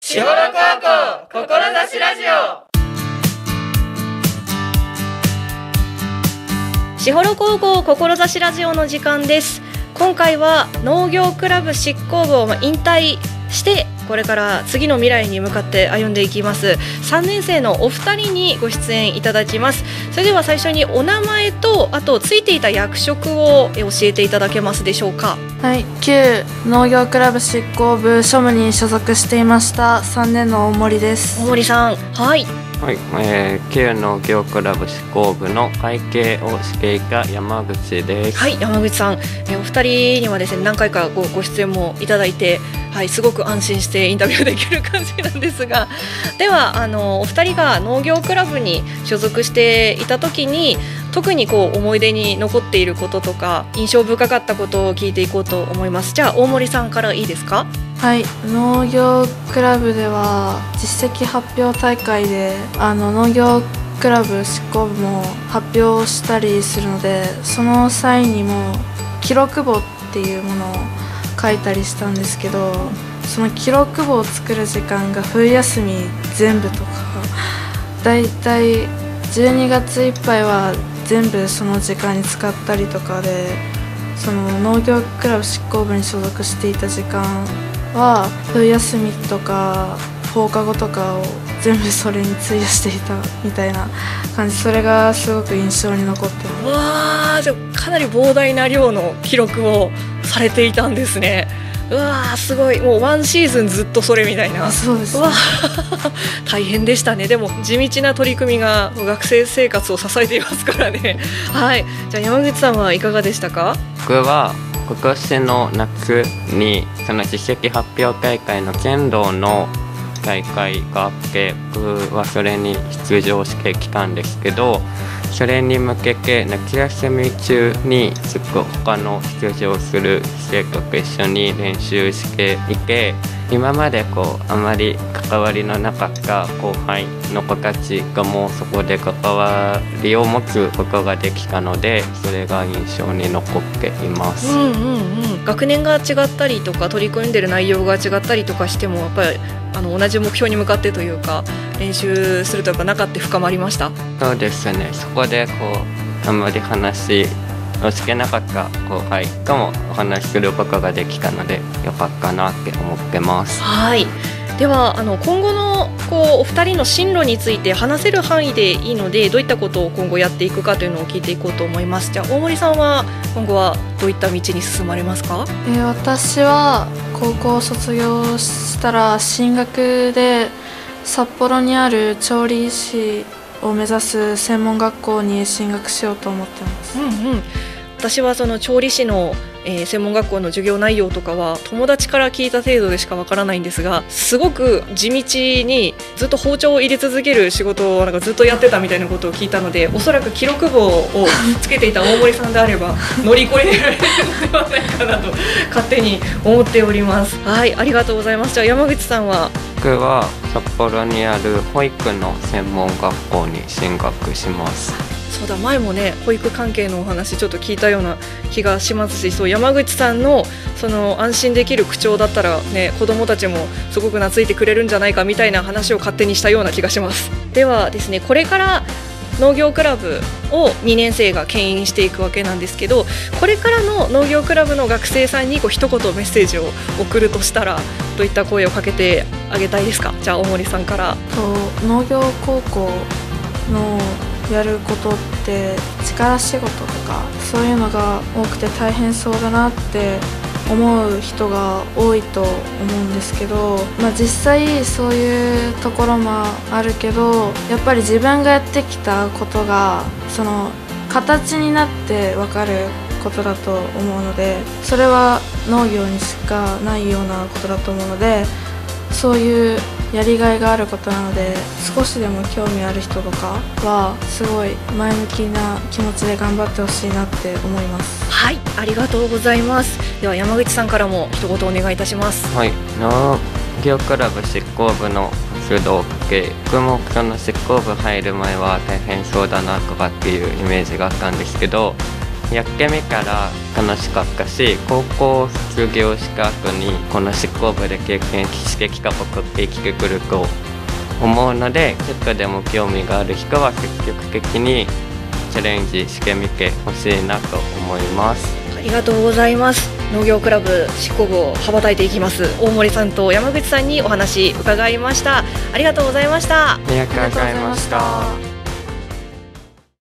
しほろ高校志ラジオ。 しほろ高校志ラジオの時間です。今回は農業クラブ執行部を引退してこれから次の未来に向かって歩んでいきます3年生のお二人にご出演いただきます。それでは最初にお名前とあとついていた役職を教えていただけますでしょうか。 はい、旧農業クラブ執行部庶務に所属していました3年の大森です。 大森さん、はいはい、旧農業クラブ執行部の会計をしていた山口です。 はい、山口さん、お二人にはですね何回かご出演もいただいて、はい、すごく安心してインタビューできる感じなんですが、ではお二人が農業クラブに所属していた時に特に思い出に残っていることとか印象深かったことを聞いていこうと思います。じゃあ大森さんからいいですか。 はい、農業クラブでは実績発表大会で農業クラブ執行部も発表したりするので、その際にも記録簿っていうものを書いたりしたんですけど、その記録簿を作る時間が冬休み全部とかだいたい12月いっぱいは全部その時間に使ったりとかで、その農業クラブ執行部に所属していた時間は冬休みとか放課後とかを全部それに費やしていたみたいな感じ、それがすごく印象に残ってます。 わー、じゃあかなり膨大な量の記録をされていたんですね。うわー、すごい、もうワンシーズンずっとそれみたいな。 そうですね、 うわ大変でしたね。でも地道な取り組みが学生生活を支えていますからねはい、じゃあ山口さんはいかがでしたか。 僕は今年の夏にその実績発表大会の剣道の大会があって、僕はそれに出場してきたんですけど、それに向けて夏休み中にちょっと他の出場する生徒と一緒に練習していて、今まであまり関わりのなかった後輩の子たちがもうそこで関わりを持つことができたので、それが印象に残っています。 学年が違ったりとか取り組んでる内容が違ったりとかしてもやっぱり同じ目標に向かってというか練習するとやっぱ仲って深まりました。 そうですね、そこであんまり話をしてなかった後輩ともお話しすることができたのでよかったなって思ってます。 はい、では今後のお二人の進路について話せる範囲でいいので、どういったことを今後やっていくかというのを聞いていこうと思います。じゃあ大森さんは今後はどういった道に進まれますか。 私は高校を卒業したら進学で札幌にある調理師を目指す専門学校に進学しようと思ってます。 私はその調理師の専門学校の授業内容とかは友達から聞いた程度でしかわからないんですが、すごく地道にずっと包丁を入れ続ける仕事をずっとやってたみたいなことを聞いたので、おそらく記録簿をつけていた大森さんであれば乗り越えられるのではないかなと勝手に思っております。はい、ありがとうございます。じゃあ山口さんは。 僕は札幌にある保育の専門学校に進学します。 そうだ、前もね保育関係のお話ちょっと聞いたような気がしますし、そう山口さんのその安心できる口調だったらね、子どもたちもすごく懐いてくれるんじゃないかみたいな話を勝手にしたような気がします。ではですね、これから農業クラブを2年生が牽引していくわけなんですけど、これからの農業クラブの学生さんに一言メッセージを送るとしたらどういった声をかけてあげたいですか。じゃあ大森さんから。 農業高校のやることって力仕事とかそういうのが多くて大変そうだなって思う人が多いと思うんですけど、実際そういうところもあるけど、やっぱり自分がやってきたことがその形になって分かることだと思うので、それは農業にしかないようなことだと思うので、そういうやりがいがあることなので、少しでも興味ある人とかはすごい前向きな気持ちで頑張ってほしいなって思います。 はい、ありがとうございます。では山口さんからも一言お願いいたします。 はい、農業クラブ執行部の活動系、僕もその執行部入る前は大変そうだなとかっていうイメージがあったんですけど、 やってみたら楽しかったし、高校卒業した後にこの執行部で経験してきたことって生きてくると思うので、ちょっとでも興味がある人は積極的にチャレンジしてみてほしいなと思います。 ありがとうございます。農業クラブ執行部を羽ばたいていきます大森さんと山口さんにお話伺いました。ありがとうございました。 ありがとうございました。